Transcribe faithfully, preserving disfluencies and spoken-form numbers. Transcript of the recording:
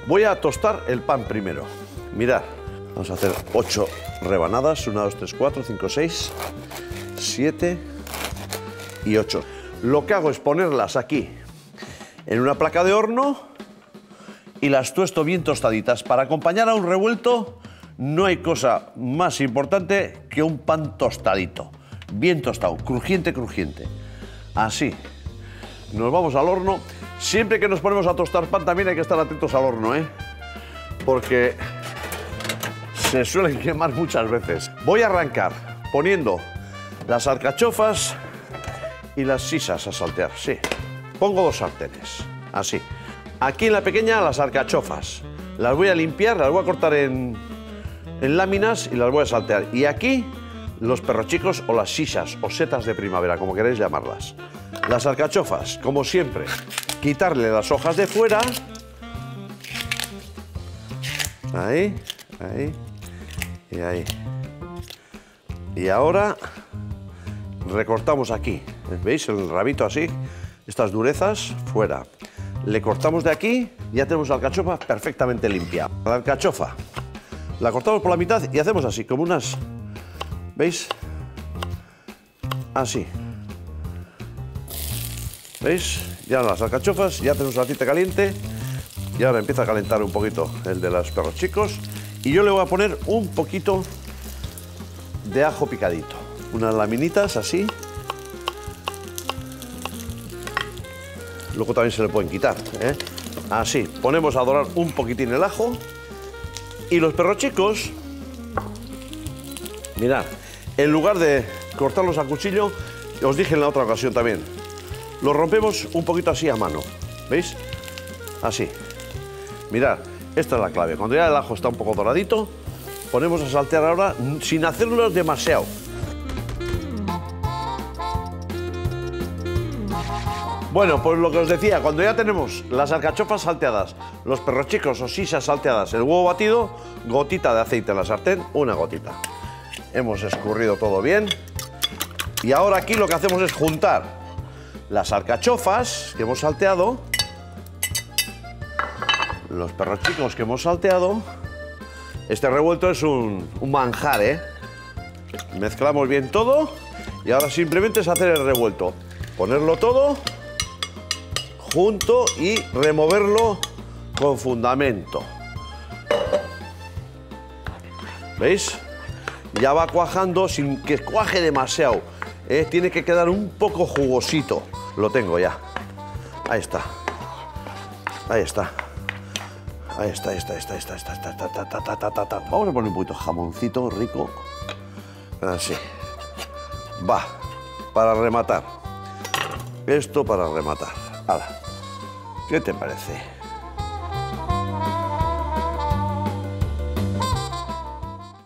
Voy a tostar el pan primero. Mirad, vamos a hacer ocho rebanadas. Una, dos, tres, cuatro, cinco, seis, siete y ocho. Lo que hago es ponerlas aquí en una placa de horno y las tuesto bien tostaditas. Para acompañar a un revuelto no hay cosa más importante que un pan tostadito. Bien tostado, crujiente, crujiente. Así. Nos vamos al horno. Siempre que nos ponemos a tostar pan también hay que estar atentos al horno, ¿eh? Porque se suelen quemar muchas veces. Voy a arrancar poniendo las alcachofas y las sisas a saltear, sí. Pongo dos sartenes, así. Aquí en la pequeña las alcachofas. Las voy a limpiar, las voy a cortar en, en láminas y las voy a saltear. Y aquí los perrochicos o las sisas o setas de primavera, como queréis llamarlas. Las alcachofas, como siempre, quitarle las hojas de fuera. Ahí, ahí y ahí. Y ahora recortamos aquí. ¿Veis el rabito así? Estas durezas fuera. Le cortamos de aquí y ya tenemos la alcachofa perfectamente limpia. La alcachofa la cortamos por la mitad y hacemos así, como unas... ¿Veis? Así. ¿Veis? Ya las alcachofas, ya tenemos la aceite caliente y ahora empieza a calentar un poquito el de los perros chicos y yo le voy a poner un poquito de ajo picadito. Unas laminitas así. Luego también se le pueden quitar, ¿eh? Así, ponemos a dorar un poquitín el ajo y los perros chicos, mirad, en lugar de cortarlos a cuchillo, os dije en la otra ocasión también, los rompemos un poquito así a mano, ¿veis? Así. Mirad, esta es la clave. Cuando ya el ajo está un poco doradito, ponemos a saltear ahora sin hacerlo demasiado. Bueno, pues lo que os decía, cuando ya tenemos las alcachofas salteadas, los perrochicos o sisas salteadas, el huevo batido, gotita de aceite en la sartén, una gotita. Hemos escurrido todo bien. Y ahora aquí lo que hacemos es juntar las alcachofas que hemos salteado, los perrochicos que hemos salteado. Este revuelto es un, un manjar, ¿eh? Mezclamos bien todo y ahora simplemente es hacer el revuelto. Ponerlo todo junto y removerlo con fundamento. ¿Veis? Ya va cuajando sin que cuaje demasiado. ¿eh? Tiene que quedar un poco jugosito. Lo tengo ya. Ahí está. Ahí está. Ahí está, ahí está, ahí está, ahí está, ahí está, ahí está, ahí está, ahí está, ahí está, ahí está. Vamos a poner un poquito de jamoncito rico. Así. Va. Para rematar. Esto para rematar. ¡Hala! ¿Qué te parece?